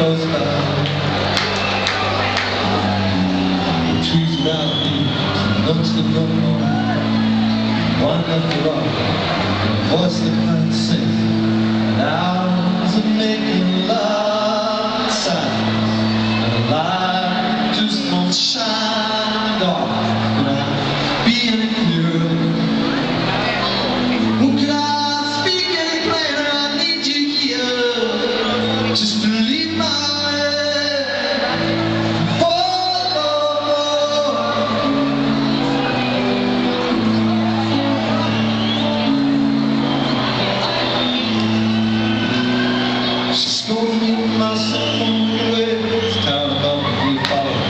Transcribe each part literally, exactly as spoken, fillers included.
close by. The trees around me, looks that no more. One left to rock, a voice that can't sing. And hours of making love silence, and a light just won't shine dark. Could I be any clearer? Oh, could I speak any plainer? I need you here, just to lead my myself on the way, it's time about to be followed.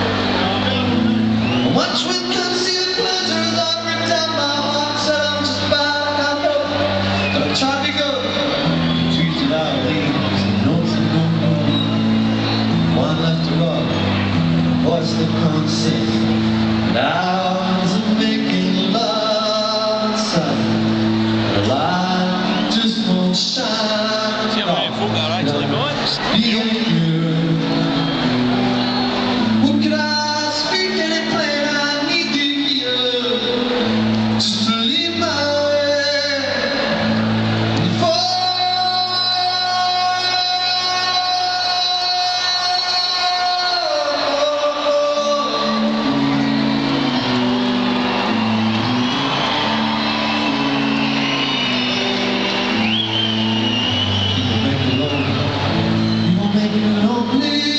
Watch with concealed pleasures, I ripped out my heart, said I'm just back, I know, but I tried to go. Trees that I leaves, notes that no more. One left to rock, a voice that can't sing. And hours of making love inside, and a light just won't shine. Actually, boys. Who could I speak any plainer? I need you here, just to lead my way. Make it lonely.